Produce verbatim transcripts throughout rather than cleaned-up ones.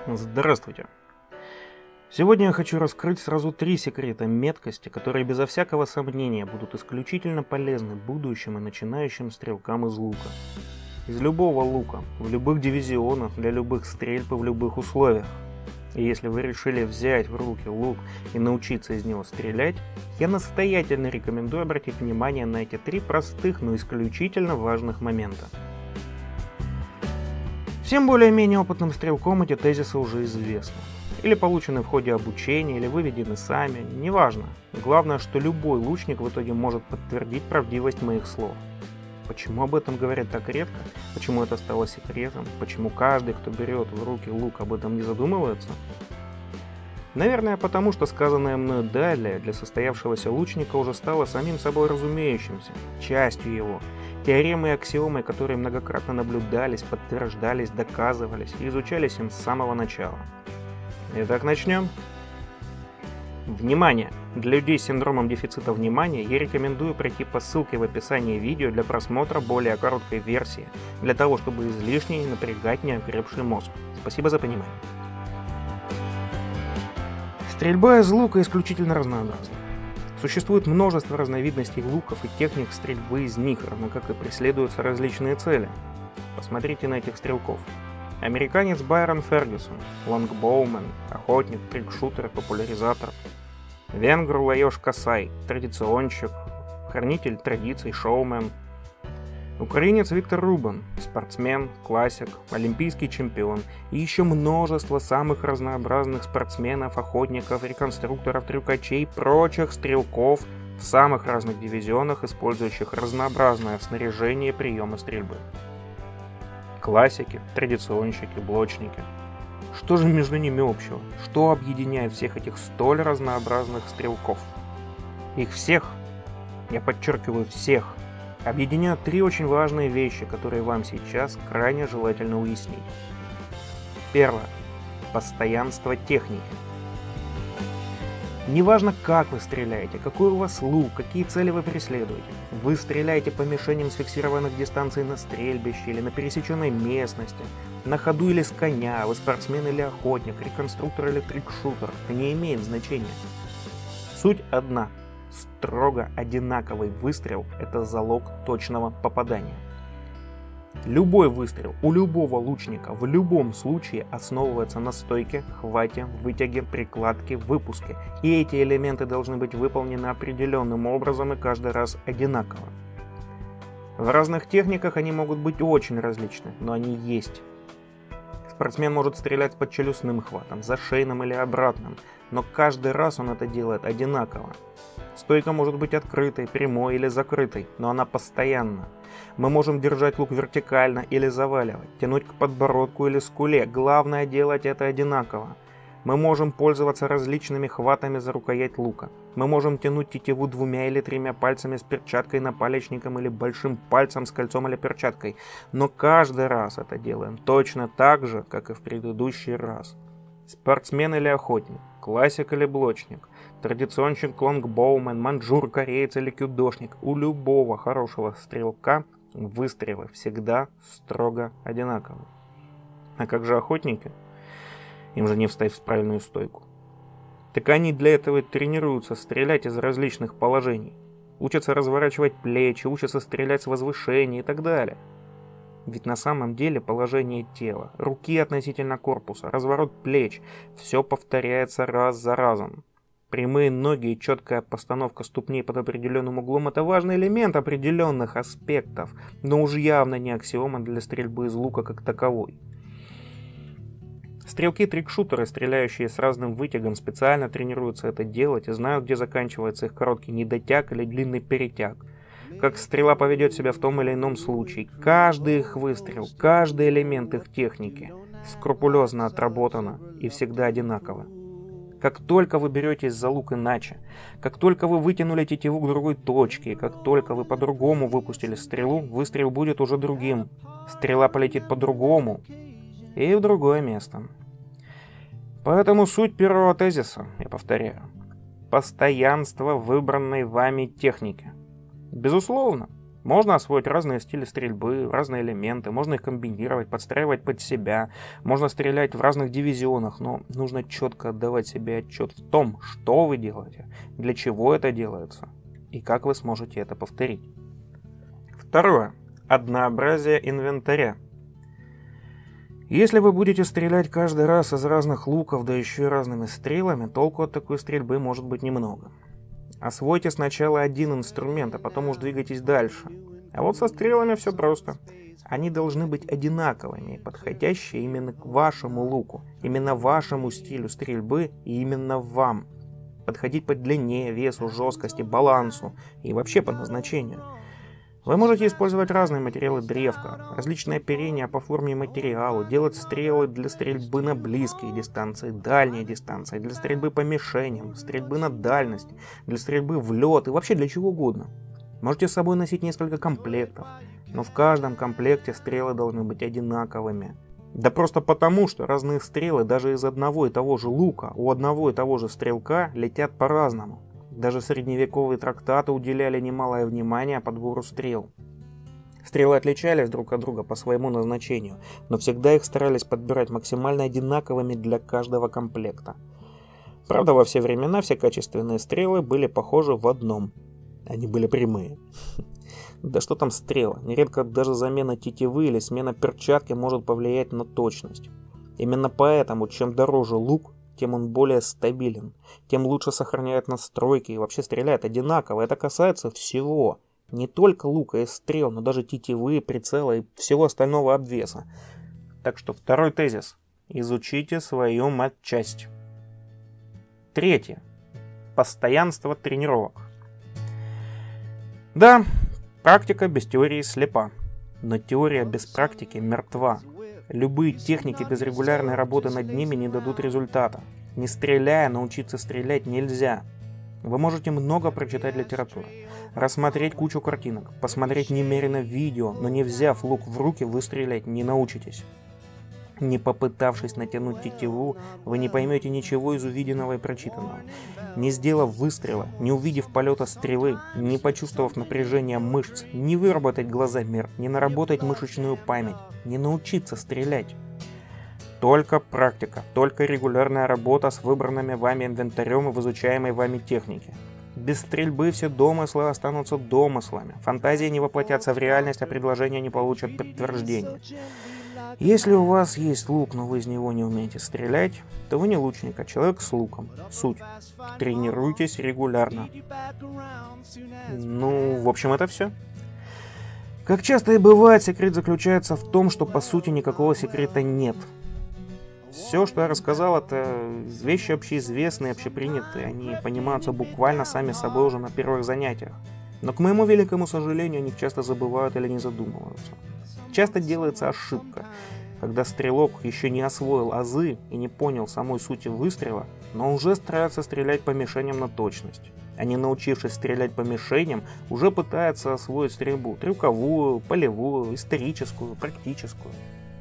Здравствуйте! Сегодня я хочу раскрыть сразу три секрета меткости, которые безо всякого сомнения будут исключительно полезны будущим и начинающим стрелкам из лука. Из любого лука, в любых дивизионах, для любых стрельб и в любых условиях. И если вы решили взять в руки лук и научиться из него стрелять, я настоятельно рекомендую обратить внимание на эти три простых, но исключительно важных момента. Всем более-менее опытным стрелкам эти тезисы уже известны. Или получены в ходе обучения, или выведены сами, неважно. Главное, что любой лучник в итоге может подтвердить правдивость моих слов. Почему об этом говорят так редко? Почему это стало секретом? Почему каждый, кто берет в руки лук, об этом не задумывается? Наверное, потому что сказанное мною далее для состоявшегося лучника уже стало самим собой разумеющимся, частью его. Теоремы и аксиомы, которые многократно наблюдались, подтверждались, доказывались и изучались им с самого начала. Итак, начнем. Внимание! Для людей с синдромом дефицита внимания я рекомендую пройти по ссылке в описании видео для просмотра более короткой версии, для того, чтобы излишне не напрягать неокрепший мозг. Спасибо за понимание. Стрельба из лука исключительно разнообразна. Существует множество разновидностей луков и техник стрельбы из них, равно как и преследуются различные цели. Посмотрите на этих стрелков. Американец Байрон Фергюсон, лонгбоумен, охотник, трикшутер и популяризатор. Венгр Лаёш Касай, традиционщик, хранитель традиций, шоумен. Украинец Виктор Рубан, спортсмен, классик, олимпийский чемпион и еще множество самых разнообразных спортсменов, охотников, реконструкторов, трюкачей, прочих стрелков в самых разных дивизионах, использующих разнообразное снаряжение и приемы стрельбы. Классики, традиционщики, блочники. Что же между ними общего? Что объединяет всех этих столь разнообразных стрелков? Их всех, я подчеркиваю всех, объединяют три очень важные вещи, которые вам сейчас крайне желательно уяснить. Первое. Постоянство техники. Неважно, как вы стреляете, какой у вас лук, какие цели вы преследуете. Вы стреляете по мишеням с фиксированных дистанций на стрельбище или на пересеченной местности, на ходу или с коня, вы спортсмен или охотник, реконструктор или трикшутер. Это не имеет значения. Суть одна. Строго одинаковый выстрел – это залог точного попадания. Любой выстрел у любого лучника в любом случае основывается на стойке, хвате, вытяге, прикладке, выпуске. И эти элементы должны быть выполнены определенным образом и каждый раз одинаково. В разных техниках они могут быть очень различны, но они есть. Спортсмен может стрелять с подчелюстным хватом, зашейным или обратным, но каждый раз он это делает одинаково. Стойка может быть открытой, прямой или закрытой, но она постоянна. Мы можем держать лук вертикально или заваливать, тянуть к подбородку или скуле. Главное делать это одинаково. Мы можем пользоваться различными хватами за рукоять лука. Мы можем тянуть тетиву двумя или тремя пальцами с перчаткой, напалечником или большим пальцем с кольцом или перчаткой. Но каждый раз это делаем точно так же, как и в предыдущий раз. Спортсмен или охотник, классик или блочник, традиционщик, лонгбоумен, маньчжур, кореец или кюдошник. У любого хорошего стрелка выстрелы всегда строго одинаковы. А как же охотники? Им же не встать в правильную стойку. Так они для этого тренируются стрелять из различных положений. Учатся разворачивать плечи, учатся стрелять с возвышения и так далее. Ведь на самом деле положение тела, руки относительно корпуса, разворот плеч – все повторяется раз за разом. Прямые ноги и четкая постановка ступней под определенным углом – это важный элемент определенных аспектов, но уж явно не аксиома для стрельбы из лука как таковой. Стрелки-трикшутеры, стреляющие с разным вытягом, специально тренируются это делать и знают, где заканчивается их короткий недотяг или длинный перетяг. Как стрела поведет себя в том или ином случае. Каждый их выстрел, каждый элемент их техники скрупулезно отработано и всегда одинаково. Как только вы беретесь за лук иначе, как только вы вытянули тетиву к другой точке, как только вы по-другому выпустили стрелу, выстрел будет уже другим. Стрела полетит по-другому и в другое место. Поэтому суть первого тезиса, я повторяю, постоянство выбранной вами техники. Безусловно, Можно освоить разные стили стрельбы, разные элементы, можно их комбинировать, подстраивать под себя, можно стрелять в разных дивизионах, но нужно четко отдавать себе отчет в том, что вы делаете, для чего это делается и как вы сможете это повторить. Второе. Однообразие инвентаря. Если вы будете стрелять каждый раз из разных луков, да еще и разными стрелами, толку от такой стрельбы может быть немного. Освойте сначала один инструмент, а потом уж двигайтесь дальше. А вот со стрелами все просто. Они должны быть одинаковыми, подходящие именно к вашему луку, именно вашему стилю стрельбы и именно вам. Подходить по длине, весу, жесткости, балансу и вообще по назначению. Вы можете использовать разные материалы древка, различные оперения по форме и материалу, делать стрелы для стрельбы на близкие дистанции, дальние дистанции, для стрельбы по мишеням, стрельбы на дальность, для стрельбы в лед и вообще для чего угодно. Можете с собой носить несколько комплектов, но в каждом комплекте стрелы должны быть одинаковыми. Да просто потому, что разные стрелы даже из одного и того же лука у одного и того же стрелка летят по-разному. Даже средневековые трактаты уделяли немалое внимание подбору стрел. Стрелы отличались друг от друга по своему назначению, но всегда их старались подбирать максимально одинаковыми для каждого комплекта. Правда, во все времена все качественные стрелы были похожи в одном. Они были прямые. Да что там стрела, нередко даже замена тетивы или смена перчатки может повлиять на точность. Именно поэтому, чем дороже лук, тем он более стабилен, тем лучше сохраняет настройки и вообще стреляет одинаково. Это касается всего. Не только лука и стрел, но даже тетивы, прицела и всего остального обвеса. Так что второй тезис. Изучите свою матчасть. Третье. Постоянство тренировок. Да, практика без теории слепа, но теория без практики мертва. Любые техники без регулярной работы над ними не дадут результата. Не стреляя, научиться стрелять нельзя. Вы можете много прочитать литературы, рассмотреть кучу картинок, посмотреть немерено видео, но не взяв лук в руки, вы стрелять не научитесь. Не попытавшись натянуть тетиву, вы не поймете ничего из увиденного и прочитанного. Не сделав выстрела, не увидев полета стрелы, не почувствовав напряжения мышц, не выработать глазомер, не наработать мышечную память, не научиться стрелять. Только практика, только регулярная работа с выбранными вами инвентарем и в изучаемой вами технике. Без стрельбы все домыслы останутся домыслами, фантазии не воплотятся в реальность, а предложения не получат подтверждения. Если у вас есть лук, но вы из него не умеете стрелять, то вы не лучник, а человек с луком. Суть. Тренируйтесь регулярно. Ну, в общем, это все. Как часто и бывает, секрет заключается в том, что по сути никакого секрета нет. Все, что я рассказал, это вещи общеизвестные, общепринятые. Они понимаются буквально сами собой уже на первых занятиях. Но, к моему великому сожалению, о них часто забывают или не задумываются. Часто делается ошибка, когда стрелок еще не освоил азы и не понял самой сути выстрела, но уже старается стрелять по мишеням на точность. А не научившись стрелять по мишеням, уже пытается освоить стрельбу трюковую, полевую, историческую, практическую.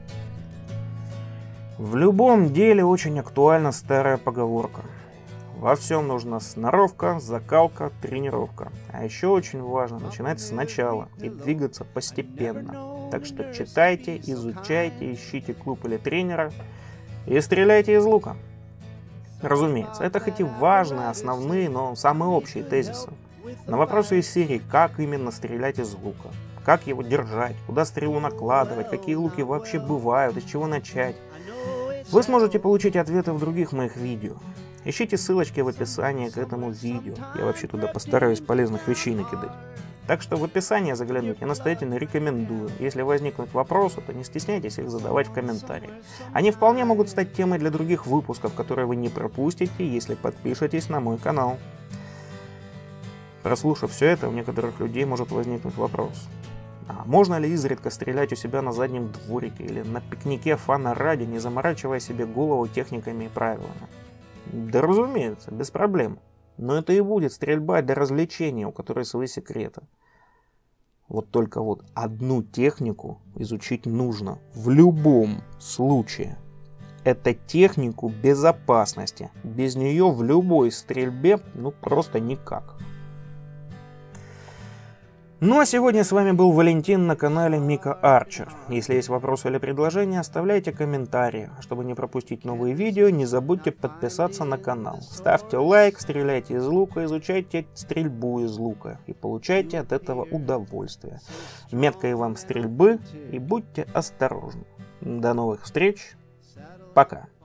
В любом деле очень актуальна старая поговорка. Во всем нужна сноровка, закалка, тренировка. А еще очень важно начинать сначала и двигаться постепенно. Так что читайте, изучайте, ищите клуб или тренера и стреляйте из лука. Разумеется, это хоть и важные, основные, но самые общие тезисы. На вопросы из серии «Как именно стрелять из лука?», «Как его держать?», «Куда стрелу накладывать?», «Какие луки вообще бывают?», «Из чего начать?», вы сможете получить ответы в других моих видео. Ищите ссылочки в описании к этому видео. Я вообще туда постараюсь полезных вещей накидать. Так что в описание заглянуть я настоятельно рекомендую. Если возникнут вопросы, то не стесняйтесь их задавать в комментариях. Они вполне могут стать темой для других выпусков, которые вы не пропустите, если подпишетесь на мой канал. Прослушав все это, у некоторых людей может возникнуть вопрос. А можно ли изредка стрелять у себя на заднем дворике или на пикнике фана ради, не заморачивая себе голову техниками и правилами? Да разумеется, без проблем. Но это и будет стрельба для развлечения, у которой свои секреты. Вот только вот одну технику изучить нужно в любом случае. Это технику безопасности. Без нее в любой стрельбе ну просто никак. Ну а сегодня с вами был Валентин на канале Мика Арчер. Если есть вопросы или предложения, оставляйте комментарии. Чтобы не пропустить новые видео, не забудьте подписаться на канал. Ставьте лайк, стреляйте из лука, изучайте стрельбу из лука и получайте от этого удовольствие. Меткой вам стрельбы и будьте осторожны. До новых встреч. Пока.